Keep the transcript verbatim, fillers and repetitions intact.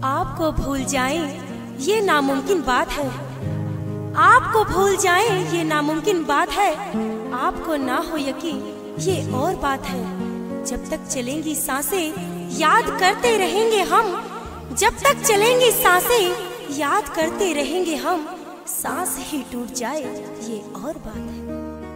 आपको भूल जाएं ये नामुमकिन बात है, आपको भूल जाएं ये नामुमकिन बात है, आपको ना हो यकीन ये और बात है। जब तक चलेंगी सांसें याद करते रहेंगे हम, जब तक चलेंगी सांसें याद करते रहेंगे हम। सांस ही टूट जाए ये और बात है।